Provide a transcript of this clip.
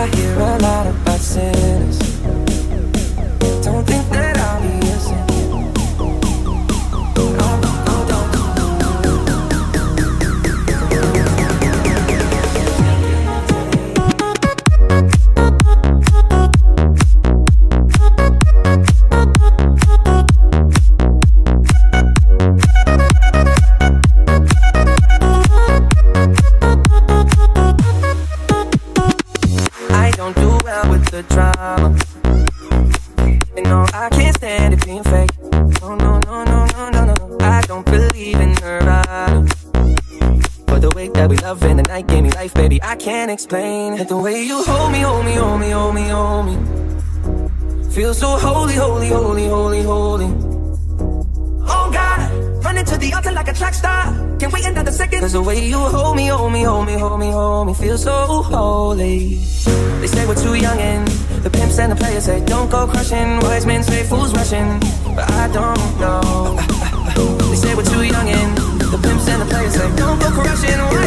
I hear a lot about sinners. Don't think that I'll be a sinner. No, no, no, I don't do well with the drama. And no, I can't stand it being fake. No, no, no, no, no, no, no. I don't believe in Nirvana, but the way that we love in the night gave me life, baby, I can't explain it. The way you hold me, hold me, hold me, hold me, hold me, feel so holy, holy, holy, holy, holy. Oh God, running to the altar like a track star. Can't wait another second. Cause the way you hold me, hold me, hold me, hold me, hold me, feel so holy. They say we're too young and the pimps and the players say don't go crushing. Wise men say fools rushing, but I don't know. They say we're too young and the pimps and the players say don't go crushing.